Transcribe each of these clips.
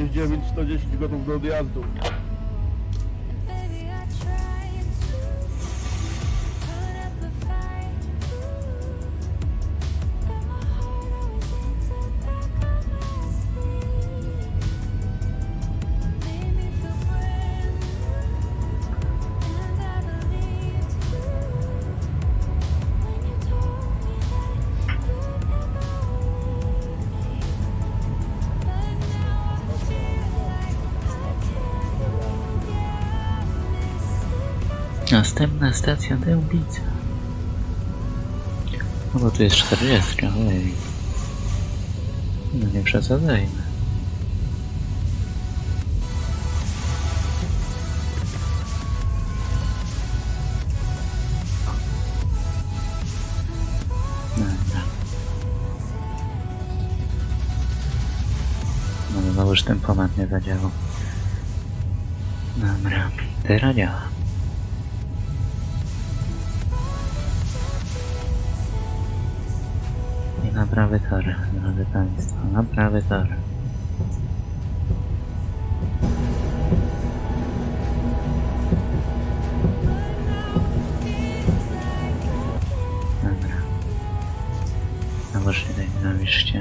69 110 gotów do odjazdu. Następna stacja Dębica. No bo tu jest 40, ojej. No nie przesadzajmy. Dobra. No znowu już ten pomad nie zadziałał. Dobra, teraz działa. I na prawy tor, drodzy Państwo, na prawy tor. Dobra. No właśnie tutaj napiszcie.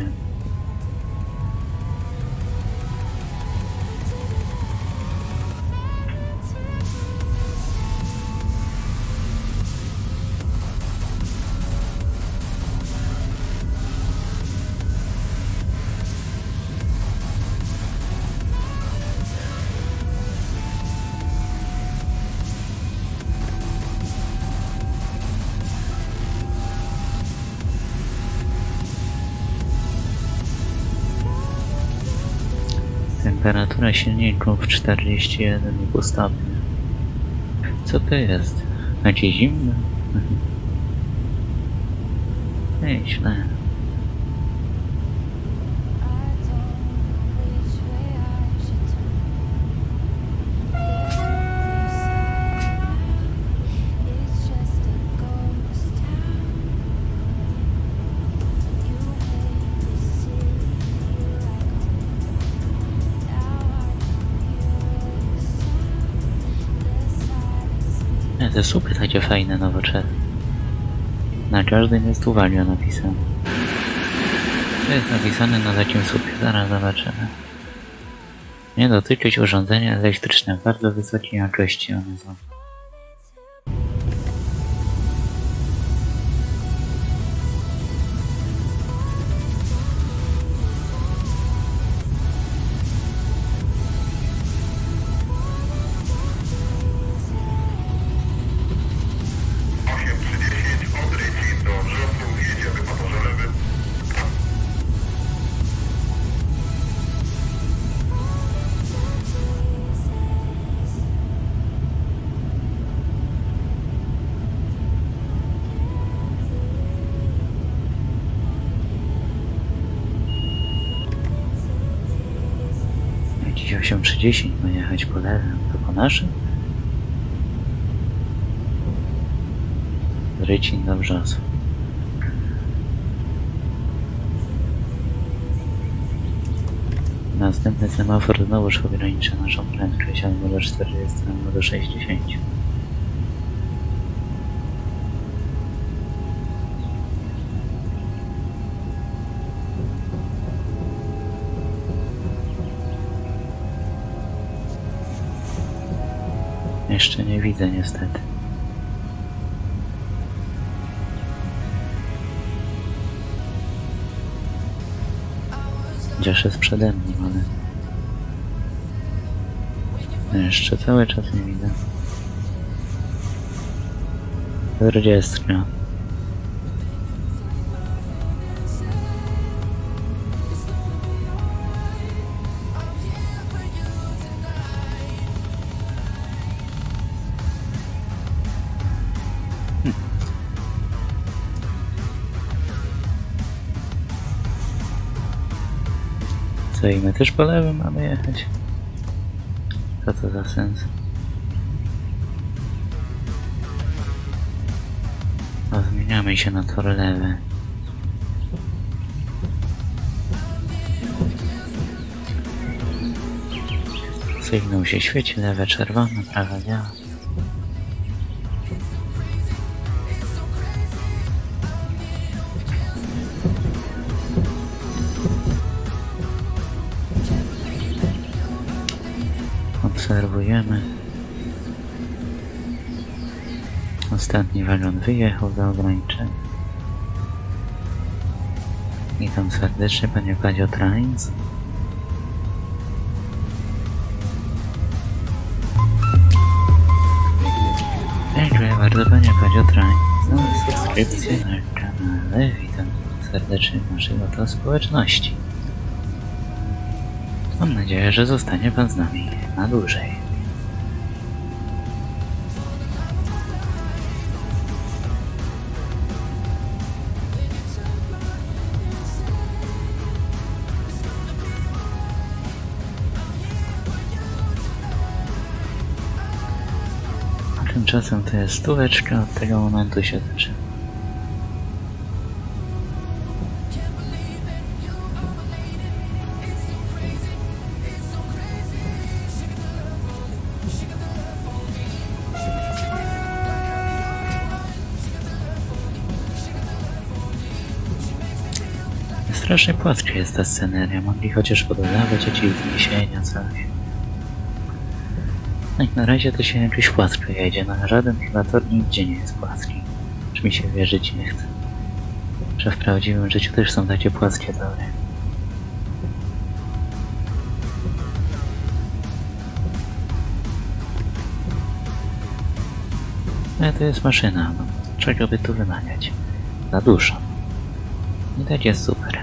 Temperatura silników 41,5 stopnia. Co to jest? Będzie zimno? Nieźle. Te słupy takie fajne, nowoczesne. Na każdym jest uwaga napisane. To jest napisane na takim słupie, zaraz zobaczymy. Nie dotyczyć urządzenia elektryczne, bardzo wysokiej jakości one są. Jakiś 830 ma jechać po lewym, to po naszym? Rycin do Brzozu. Następny semafor znowuż ogranicza naszą prędkość albo do 40, albo do 60. Jeszcze nie widzę niestety. Chociaż jest przede mną, ale jeszcze cały czas nie widzę. 40. Co i my też po lewym mamy jechać? Co to za sens? No, zmieniamy się na tor lewy. Sygnał się świeci, lewe czerwone, prawe białe. Obserwujemy. Ostatni wagon wyjechał do ograniczenia. Witam serdecznie, panie Kadzio Trains. Dziękuję bardzo, panie Kadzio Trains, za subskrypcję na kanale. Witam serdecznie w naszej oto społeczności. Mam nadzieję, że zostanie pan z nami na dłużej. Tymczasem to jest stóweczka, od tego momentu się zaczyna. Strasznie płaska jest ta sceneria, mogli chociaż pododawać jakieś zniesienia, coś. Jak na razie to się jakoś płasko jedzie, no żaden chyba tor nigdzie nie jest płaski. Już mi się wierzyć nie chce. Że w prawdziwym życiu też są takie płaskie tory. Ale to jest maszyna, no czego by tu wymagać? Za dużo. I tak jest super.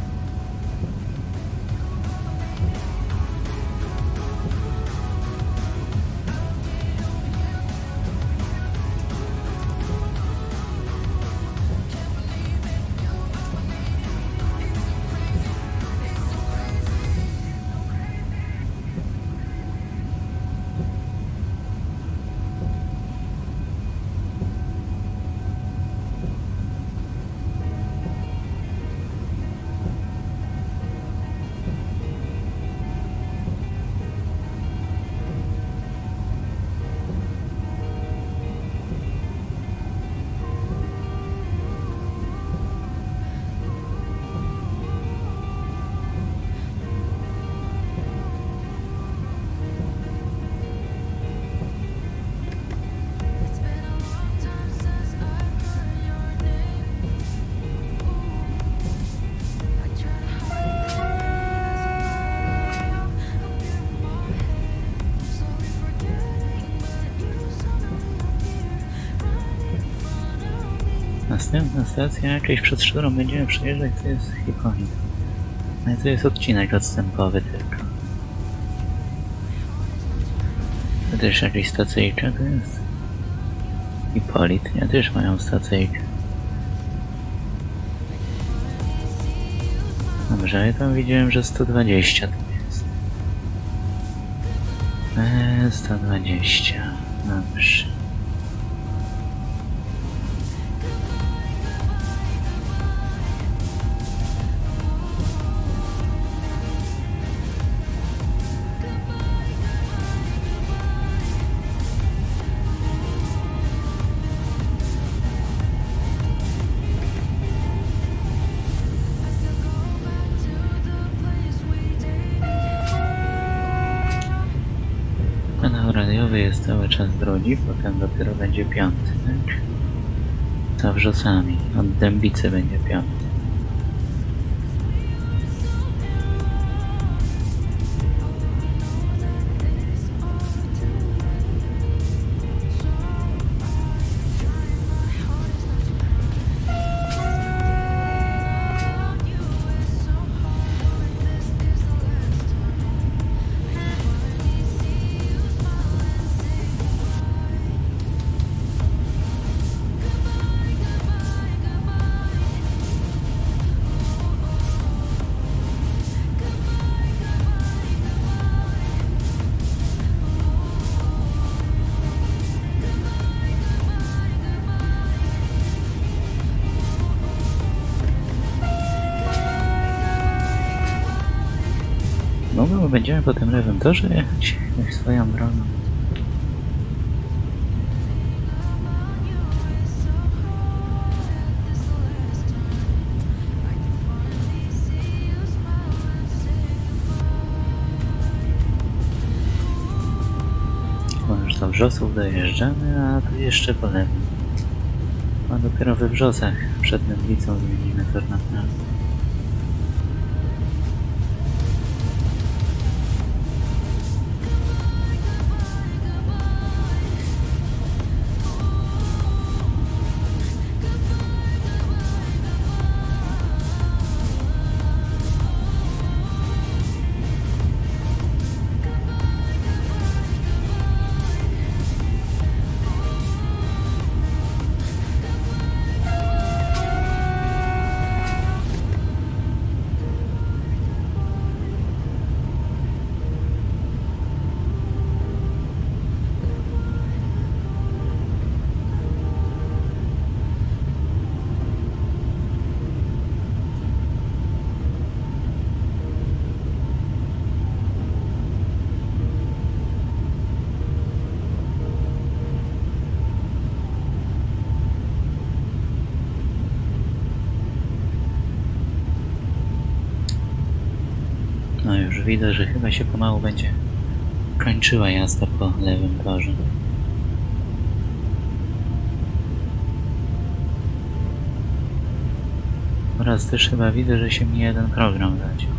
Następna stacja jakaś, przez którą będziemy przejeżdżać, to jest Hipolit. No i to jest odcinek odstępowy tylko. To też jakaś stacyjka to jest. Hipolit, nie? Też mają stacyjkę. Dobrze, ja tam widziałem, że 120 tu jest. 120. Dobrze. Kanał radiowy jest cały czas drugi, potem dopiero będzie piąty, tak? Za Wrzosami, od Dębicy będzie piąty. Znowu będziemy po tym lewym torze jechać swoją drogą. Już do Wrzosów dojeżdżamy, a tu jeszcze po lewym. A dopiero we Wrzosach przed Mędwicą zmienimy tor na prawo. No już widzę, że chyba się pomału będzie kończyła jazda po lewym torze. Oraz też chyba widzę, że się mi jeden program zaciął.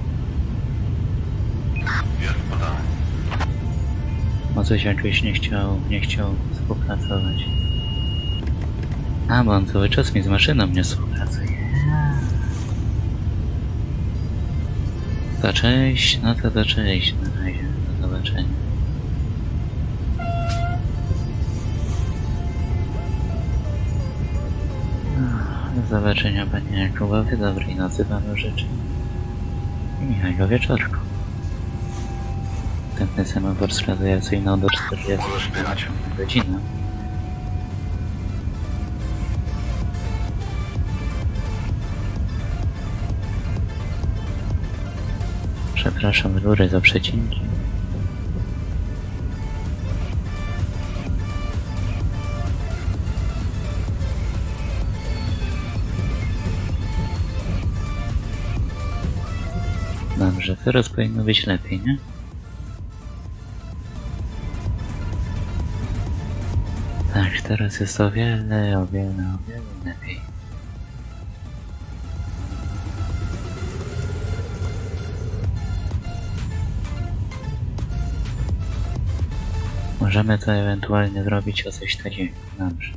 Bo coś jakoś nie chciał współpracować. A, bo on cały czas mi z maszyną nie współpracuje. To cześć, no to cześć na razie, do zobaczenia. Do zobaczenia panie Jakubowie, dobrej nocy panu życzę. I miłego wieczorku. Następny semafor wskazuje sygnał do 40 km na godzinę. Przepraszam z góry za przecinki. Dobrze, teraz powinno być lepiej, nie? Tak, teraz jest o wiele lepiej. Możemy to ewentualnie zrobić o coś takiego. Dobrze.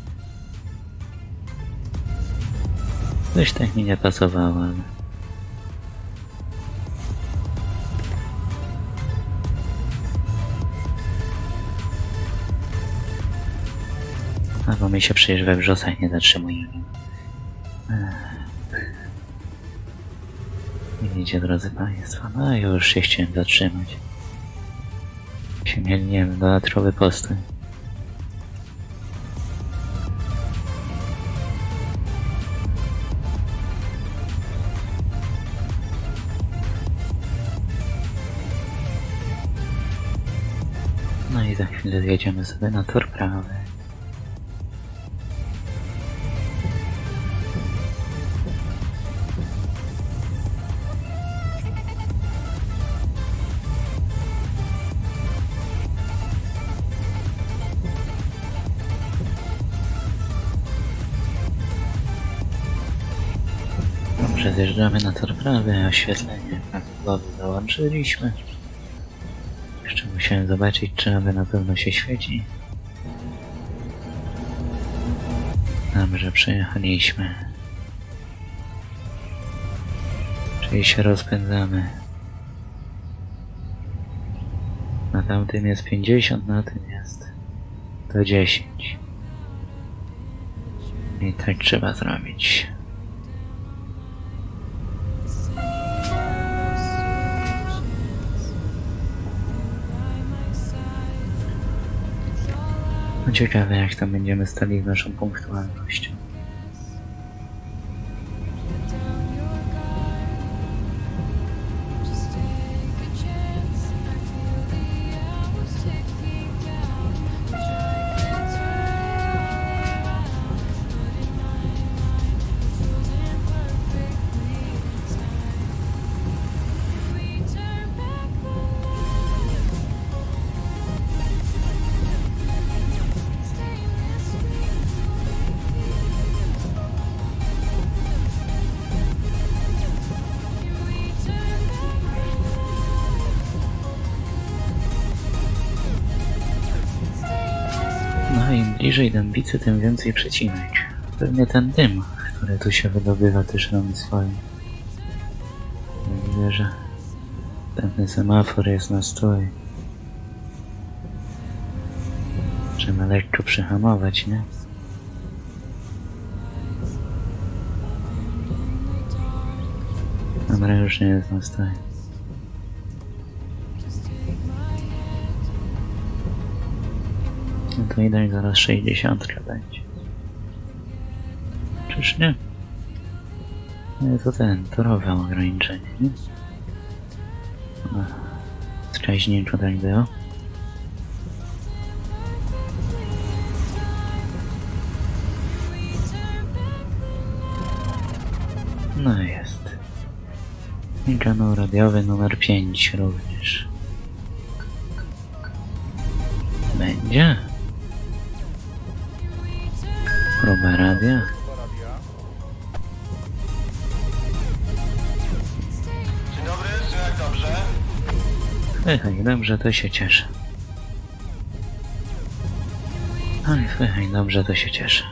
Coś tak mi nie pasowało, ale... A bo my się przecież we Wrzosach nie zatrzymujemy. Widzicie, drodzy państwo, no już się chciałem zatrzymać. Się mieliłem dodatkowy postój. No i za chwilę zjedziemy sobie na tor prawy. Dobrze, zjeżdżamy na tor prawy, oświetlenie prawidłowo załączyliśmy. Jeszcze musiałem zobaczyć, czy aby na pewno się świeci. Dobrze, przejechaliśmy. Czyli się rozpędzamy. Na tamtym jest 50, na tym jest to 10. I tak trzeba zrobić. No ciekawe, jak tam będziemy stali z naszą punktualnością. A im bliżej dębicy, tym więcej przecinek. Pewnie ten dym, który tu się wydobywa, też robi swoje. Widzę, że ten semafor jest na stój. Trzeba lekko przyhamować, nie? Dobra, już nie jest na stoi. No to widać, zaraz 60 będzie. Czyż nie? No to torowe ograniczenie, nie? Wskaźnik tak było. No jest. I kanał radiowy numer 5 również. Będzie? Próba radia? Dzień dobry, słychać dobrze? Słychać dobrze, to się cieszę. Oj, słychać dobrze, to się cieszę.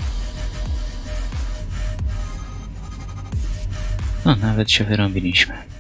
No, nawet się wyrobiliśmy.